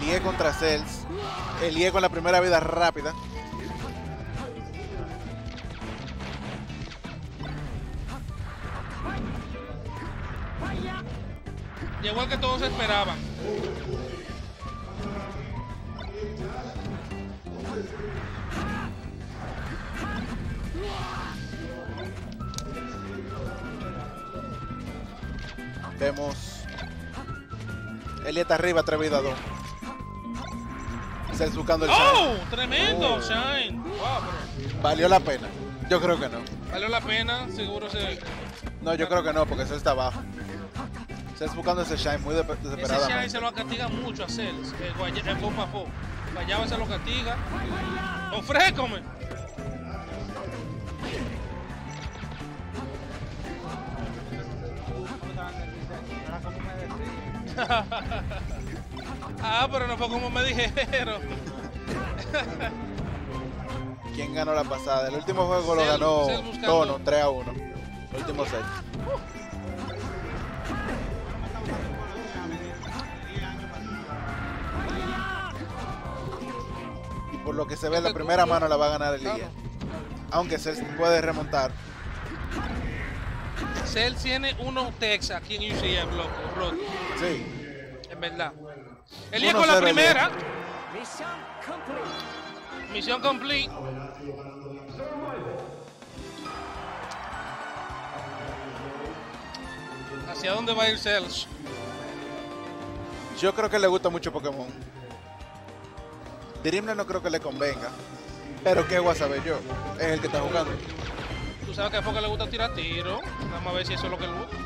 Elie contra Cells. Elie con la primera vida rápida. Llegó el que todos esperaban. Vemos. Elie está arriba, 3 vidas 2. Cells buscando el Shine. ¡Oh! ¡Tremendo! Shine. Wow, bro. ¿Valió la pena? Yo creo que no. Valió la pena, seguro se... No, yo creo que no, porque Cells está abajo. Cells buscando ese Shine muy Ese desesperadamente. Shine se lo castiga mucho a Cells. El Bomba Fo. Guayaba se lo castiga. ¡Ofrécome! Ah, pero no fue como me dijeron. ¿Quién ganó la pasada? El último juego lo Cells ganó buscando. Tono, 3-1. El último set. Y por lo que se ve, la primera mano la va a ganar Elie. Aunque Cells puede remontar. Cells tiene uno Tex aquí en UCF, loco, roto. Sí. En verdad. Elie con la 1-0 primera. Misión complete. ¿Hacia dónde va a ir Cells? Yo creo que le gusta mucho Pokémon. Dreamland no creo que le convenga. Pero qué voy a saber yo. Es el que está jugando. Tú sabes que a Foca le gusta tirar tiro. Vamos a ver si eso es lo que le gusta.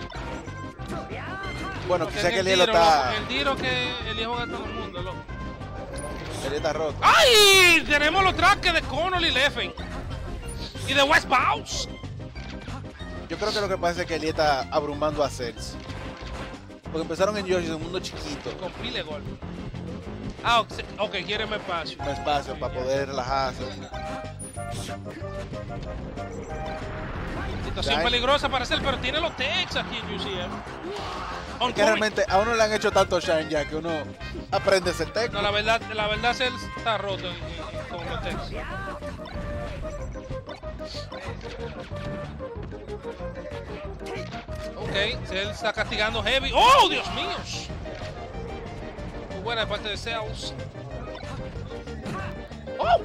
Bueno, Porque quizá es que el Elie lo tiro, está. loco, el tiro que Elie juega a todo el mundo, loco. Elie está roto. ¡Ay! Tenemos los traques de Connolly Leffen. Y de West Bounce. Yo creo que lo que pasa es que Elie está abrumando a Cells. Porque empezaron en Yoshi, un mundo chiquito. Con pile gol. Ah, ok, quiere más espacio. Un espacio para poder relajarse. Situación Shine. peligrosa para hacer, pero tiene los Tex aquí en UCF. Es que realmente a uno le han hecho tanto Shine ya que uno aprende ese No, técnico. la verdad Cells está roto con los Tex. Ok, Cells está castigando heavy. ¡Oh, Dios mío! Muy buena de parte de Cells. ¡Oh!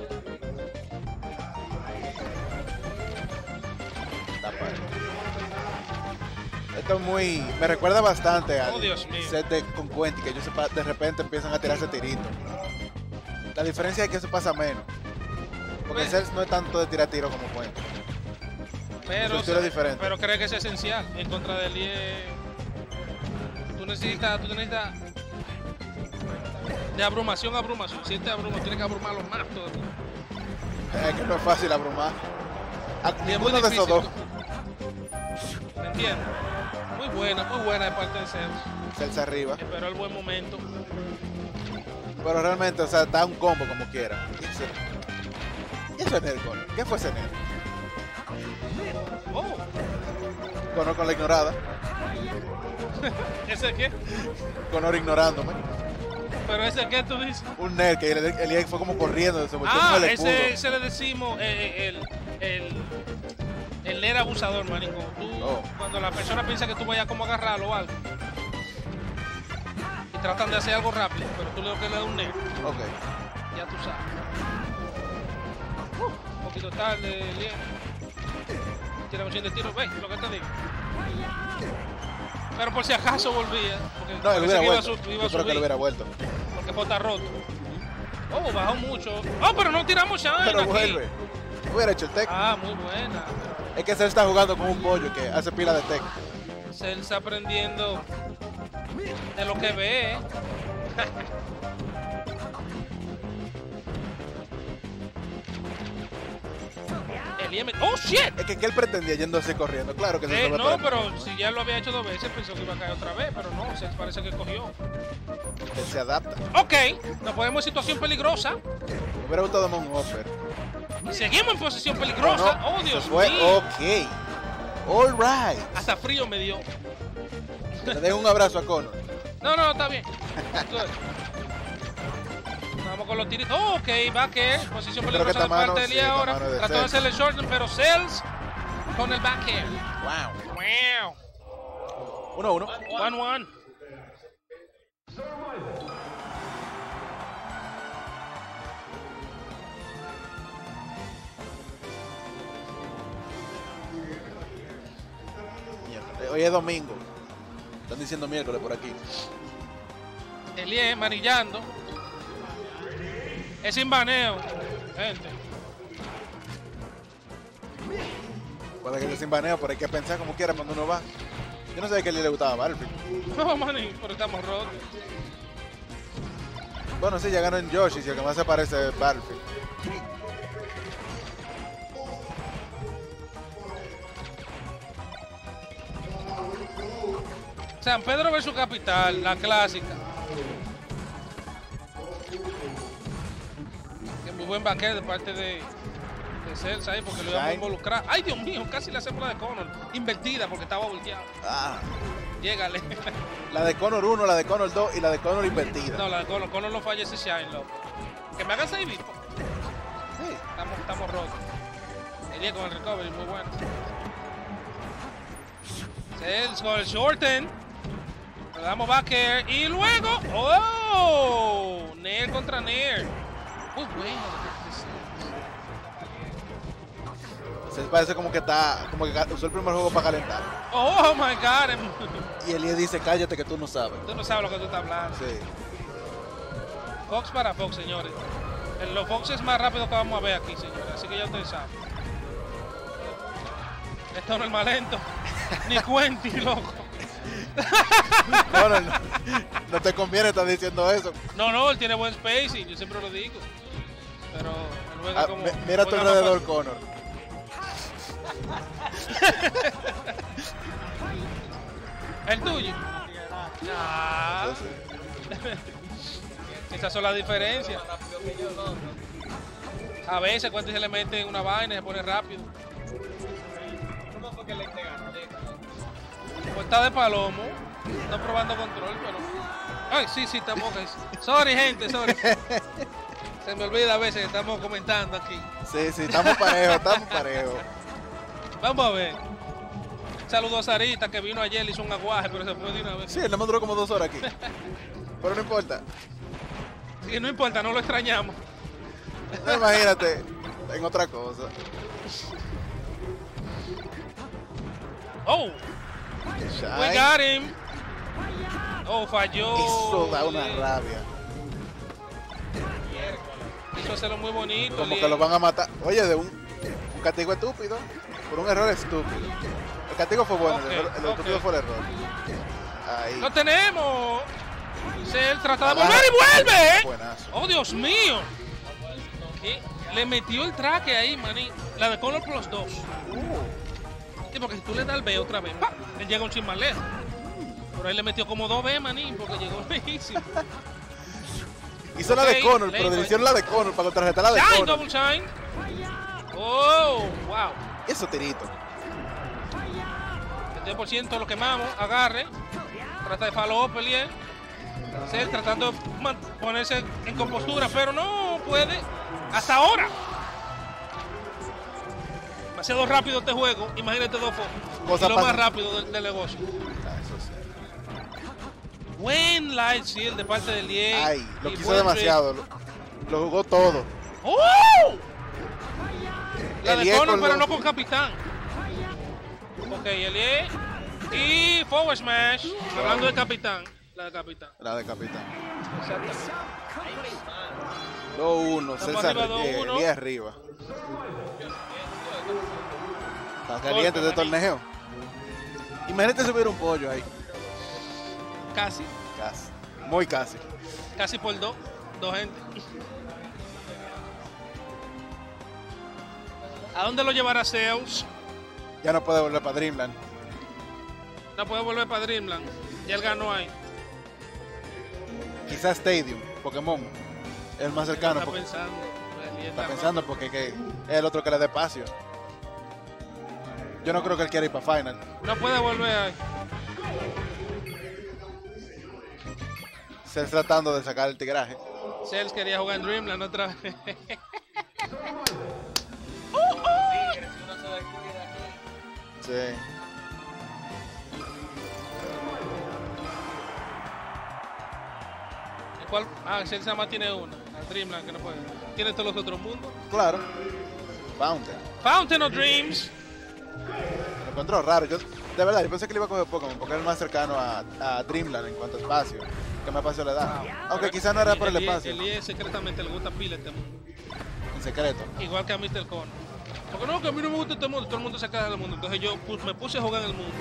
Esto es muy. Me recuerda bastante al Oh, Dios mío. set de con Quenty, que ellos de repente empiezan a tirarse tirito. La diferencia es que eso pasa menos. Porque Pues- Cells no es tanto de tirar tiro como Quenty. Pero, Su estilo es diferente. pero cree que es esencial en contra del Elie. Tú necesitas de abrumación a abrumación. Si te abruma, tienes que abrumarlo más todavía. Es que no es fácil abrumar. A Y es muy ninguno de esos difícil. dos. ¿Me entiendes? Muy buena de parte de Cells. Cells arriba. Esperó el buen momento. Pero realmente, o sea, da un combo como quiera. ¿Y eso es Nercon? ¿Qué fue ese Nercon? Oh, Conor con la ignorada. ¿ese qué? Conor ignorándome. Pero ese qué tú dices. Un Ner que el fue como corriendo. Se volteó Ah, con el escudo. ese le decimos el Ner abusador, marico. Tú, Oh. cuando la persona piensa que tú vayas como a agarrarlo o algo. Y tratan de hacer algo rápido, pero tú le das un Ner. Ok. Ya tú sabes. Un poquito tarde, Lien. Tira moción de tiro, ve, lo que te digo. Pero por si acaso volvía. Porque No, él parece hubiera que iba a vuelto. iba a Yo creo que subir, él hubiera vuelto. porque está roto. Oh, bajó mucho. Oh, pero no tiramos Shine Pero aquí. vuelve. Hubiera hecho el tech. Ah, muy buena. Es que Cells está jugando con un pollo que hace pila de tech. Cells está aprendiendo de lo que ve. El IM. ¡Oh, shit! Es que él pretendía yendo así corriendo. Claro que se No, para- pero si ya lo había hecho 2 veces, pensó que iba a caer otra vez, pero no, Cells parece que cogió. Él se adapta. Ok, nos ponemos en situación peligrosa. Me hubiera gustado más un offer. Y seguimos en posición peligrosa. No, Oh, Dios se fue. mío. Ok. All right. Hasta frío me dio. Le dejo un abrazo a Conor. No, está bien. Vamos con los tiritos. Oh, ok, back air. Posición Creo que peligrosa de esta mano, parte de sí, Lee esta ahora. mano de Trató de Cells. hacerle el short, pero Cells con el back air. Wow. Wow. 1-1. 1-1. Hoy es domingo. Están diciendo miércoles por aquí. Elie manillando. Es sin baneo, gente. Puede que sea sin baneo, pero hay que pensar como quiera cuando uno va. Yo no sé de qué le gustaba a Battlefield. No, maní, pero estamos rotos. Bueno, sí, ya ganó en Yoshi, si el que más se parece es Battlefield. San Pedro versus Capital, la clásica. Que muy buen backer de parte de Cells ahí porque lo íbamos a involucrar. Ay, Dios mío, casi le hacemos la de Connor. Invertida porque estaba volteado. Ah, Llégale. la de Connor 1, la de Connor 2 y la de Connor invertida. No, la de Connor. Connor no falla ese shine, loco. Que me haga save. Sí. Estamos rotos. El día con el recovery, muy bueno. Cells con el shorten. Le damos back air y luego. ¡Oh! Nair contra Nair. Muy bueno. Se parece como que está, como que usó el primer juego para calentar. Oh my God. Y Elías dice, cállate que tú no sabes. Tú no sabes lo que tú estás hablando. Sí. Fox para Fox, señores. Los Fox es más rápido que vamos a ver aquí, señores. Así que ya ustedes saben. Esto no es más lento. Ni Quentin, loco. Bueno, no te conviene estar diciendo eso. No, él tiene buen spacing, yo siempre lo digo. Pero él juega como. Mira a tu juega alrededor, más Connor. el tuyo. Ah, esas son las diferencias. A veces cuando se le mete en una vaina se pone rápido. Pues está de palomo. Está probando control, pero. Ay, sí, estamos ok. Sorry, gente, sorry. Se me olvida a veces que estamos comentando aquí. Sí, estamos parejos. Vamos a ver. Saludos a Sarita que vino ayer, le hizo un aguaje, pero se fue de una vez. Sí, él no me duró como 2 horas aquí. Pero no importa. Sí, no importa, no lo extrañamos. No, imagínate, en otra cosa. Oh, we Shine. got him. Oh, falló. Eso da una rabia. Quiso hacerlo muy bonito. Como que lo van a matar. Oye, de un castigo estúpido. Por un error estúpido. El castigo fue bueno, el estúpido fue el error. Ahí. ¡Lo tenemos! Él trata de volver y vuelve. Buenazo. ¡Oh, Dios mío! ¿Qué? Le metió el traque ahí, maní. La de Connor plus 2. Sí, porque si tú le das el B otra vez, ¡pam! Él llega un chin más lejos. Pero ahí le metió como 2 B, maní, porque llegó lejísimo. Hizo la de Connor, pero le hicieron la de Connor para contrarrestar la de Shine, Connor. double shine. Oh, wow. Eso tirito. 70% lo quemamos, agarre. Trata de follow up, Elie. Cell tratando de ponerse en compostura, pero no puede. Hasta ahora. Demasiado rápido este juego. Imagínate dos Cosa lo pasa. más rápido del negocio. Eso sí. Buen light shield de parte del Elie. Ay, lo y quiso buen demasiado. Lo jugó todo. trick. ¡Oh! La de Elie Connor, con pero los- no con capitán. Ok, Elie. Y forward smash. Hablando de capitán. La de capitán. La de capitán. Exacto. 2-1, Estamos César arriba, 2-1. Elías arriba. Está caliente este torneo. Imagínate si hubiera un pollo ahí. Casi. Casi. Muy casi. Casi por dos gente. ¿A dónde lo llevará Zeus? Ya no puede volver para Dreamland. No puede volver para Dreamland. Ya él ganó ahí. Quizás Stadium, Pokémon. Es el más cercano. Está porque- pensando. Está pensando porque es el otro que le dé espacio. Yo no creo que él quiera ir para Final. No puede volver ahí. Se está tratando de sacar el tigraje. Cells quería jugar en Dreamland otra vez. Sí. ¿Cuál? Ah, Cells nada más tiene una. El Dreamland que no puede. Tiene todos los otros mundos. Claro. Fountain. Fountain of Dreams. Lo encontró raro. Yo, de verdad, yo pensé que le iba a coger Pokémon porque es el más cercano a Dreamland en cuanto a espacio. Que más espacio le da. Aunque quizás no era por el espacio. El IE secretamente le gusta pila este mundo. En secreto. Igual que a Mr. Con. Porque no, que a mí no me gusta este mundo. Todo el mundo se queda del mundo. Entonces yo me puse a jugar en el mundo.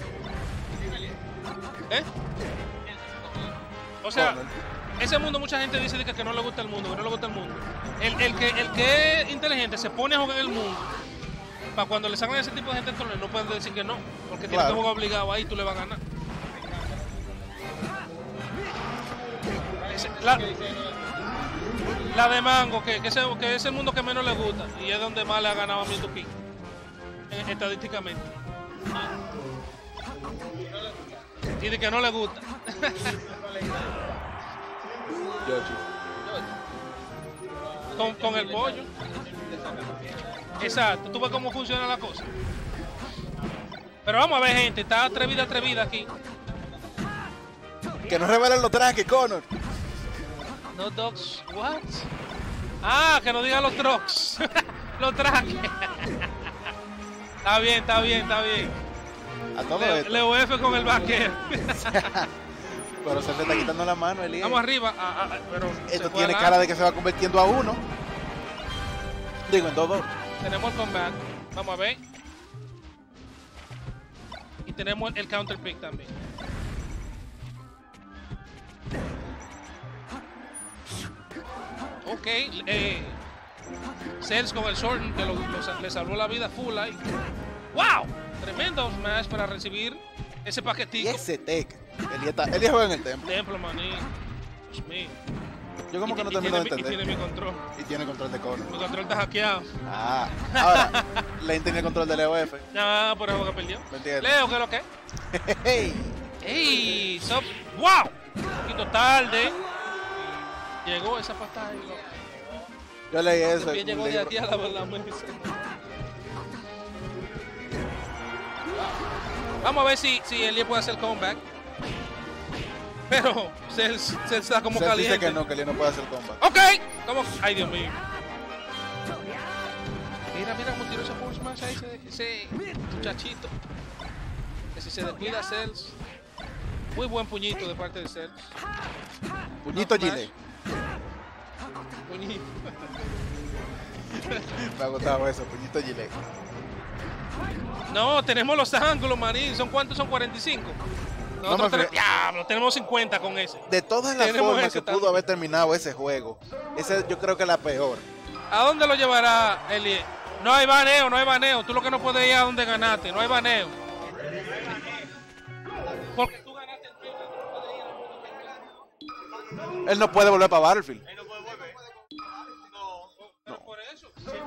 ¿Eh? O sea, ese mundo mucha gente dice que no le gusta el mundo, que no le gusta el mundo. El que es inteligente se pone a jugar en el mundo. Para cuando le sacan a ese tipo de gente entonces no pueden decir que no. Porque tiene que jugar obligado ahí y tú le vas a ganar. La de Mango, que es el mundo que menos le gusta. Y es donde más le ha ganado a Mewtwo, estadísticamente. Y de que no le gusta. Con el pollo. Exacto, tú ves cómo funciona la cosa. Pero vamos a ver, gente, está atrevida aquí. Que no revelen los trajes, Connor. No dogs, what? Ah, que no digan los trucks. Los trajes. Está bien. A todo esto. Leo F con el vaquero. Pero se le está quitando la mano, Elías. Vamos arriba. Pero esto tiene cara de que se va convirtiendo a uno. Digo, en 2-2. Tenemos el combat. Vamos a ver. Y tenemos el counter pick también. Ok. Cells con el sword que le salvó la vida full ahí. ¡Wow! Tremendo smash para recibir ese paquetico. Y ese tech. Elías juega en el templo. Templo, maní. Dios mío. Yo como que no termino de entender. Y tiene mi control. Y tiene control de Connor. Mi control está hackeado. Ah, ahora, Lane tiene control de Leo F. No, por eso que perdió. ¿Me entiendes? Leo, ¿qué es lo que es? Hey. ¡Ey! ¡Wow! Un poquito tarde. Llegó esa patada ahí, loco. Yo leí eso. Bien llegó de aquí a la mesa. Vamos a ver si Elías puede hacer comeback. Pero se está como Cells caliente. dice que Elías no puede hacer comeback. Ok. ¿Cómo? Ay, Dios mío. Mira cómo tiró ese force smash ahí, ese muchachito. Que si se descuida Cells. Muy buen puñito de parte de Cells. Puñito Gile. Puñito. Me ha gustado eso, puñito Gile. No, tenemos los ángulos, maní. ¿Son cuántos? Son 45. Nosotros diablo, tenemos 50 con ese. De todas las formas que pudo haber terminado ese juego, esa yo creo que es la peor. ¿A dónde lo llevará Elías? No hay baneo. Tú lo que no puedes ir a donde ganaste. No hay baneo. Porque tú ganaste el tiempo, tú no puedes ir a donde ganaste. Él no puede volver para Battlefield. Él no puede volver. No. Por eso.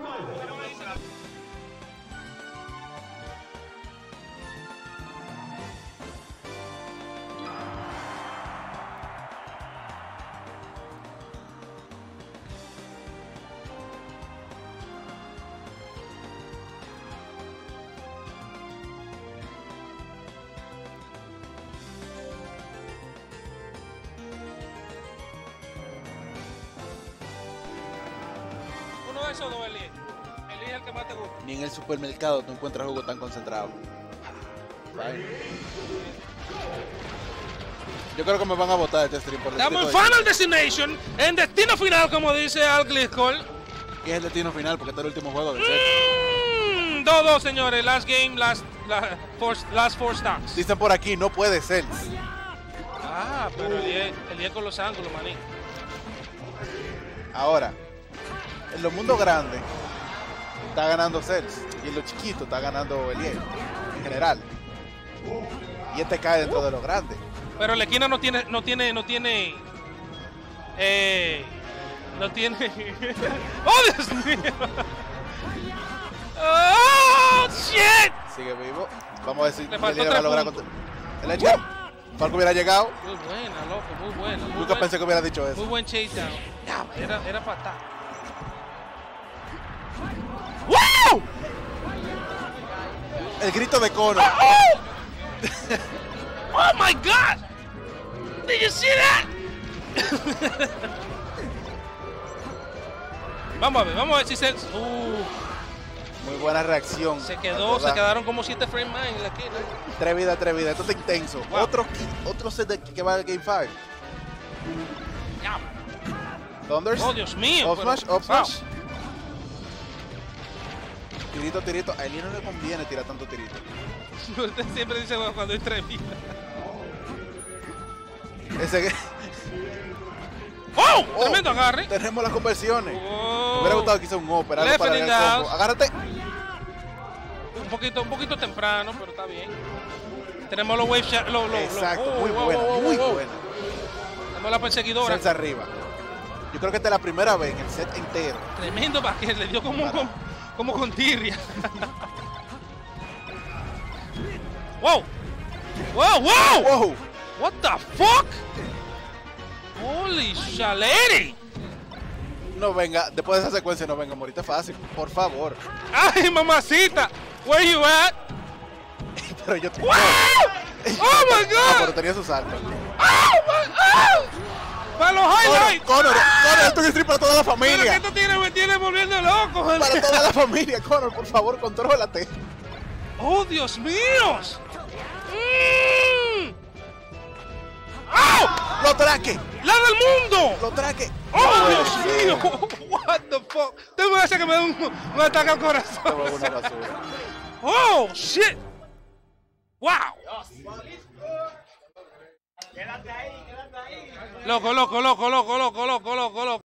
Uno de esos dos, Elías. Elige el que más te gusta. Ni en el supermercado tú encuentras jugo tan concentrado. Vale. Yo creo que me van a botar este stream por Estamos en Final Destination, en destino final, como dice Al Gliscol. ¿Qué es el destino final? Porque este es el último juego del set. 2-2, señores. Last game, last four stars. Dicen por aquí, no puede ser. Ah, pero el 10 con los ángulos, maní. Ahora, en los mundos grandes está ganando Cells y en los chiquitos está ganando Elías en general. Y este cae dentro de los grandes. Pero la esquina no tiene. ¡Oh, Dios mío! ¡Oh, shit! Sigue vivo. Vamos a ver si Le faltó Elías va a lograr contra el hecho. Falco hubiera llegado. Muy buena, loco, muy buena. Nunca pensé que hubiera dicho Muy eso. buen chase down. Era fatal. ¡Wow! El grito de Conor. Oh my God! Did you see that? vamos a ver si se. Muy buena reacción. Se quedaron como 7 frames más en la esquina. 3 vidas, 3 vidas. Esto está intenso. Wow. Otro set de que va al Game 5. Ya. Thunders. Oh, Dios mío. Up smash, pero- up smash. Tirito, tirito. A Ellie no le conviene tirar tanto tirito. Wow. Usted siempre dice bueno, cuando hay 3 vidas. Ese. ¡Oh! Tremendo agarre. Tenemos las conversiones. Oh. Me hubiera gustado que hice un upper, algo para Left el and combo. down. Agárrate. Un poquito temprano, pero está bien. Tenemos los wave shot. Exacto, muy buena, muy buena. Tenemos la perseguidora. Celsa arriba. Yo creo que esta es la primera vez en el set entero. Tremendo que le dio como con tirria. ¡Wow! ¡Wow! ¡Wow! ¡Wow! What the fuck? Holy shalady. No venga, después de esa secuencia no venga a morirte fácil, por favor. ¡Ay, mamacita! Where you at? Pero yo te... ¡Wow! ¡Oh my Pero God! tenía su salto. ¡Oh my God! ¡Para los highlights! Conor, esto es stream para toda la Pero que familia. esto me tiene volviendo loco, joder. Para toda la familia, Conor, por favor, contrólate. ¡Oh, Dios mío! ¡Oh! ¡Lo traque! ¡La del mundo! ¡Lo traque! ¡Oh, Dios mío! What the fuck? Te voy a hacer que me dé un ataque al corazón. Esto es una basura. ¡Oh, shit! ¡Wow! Loco.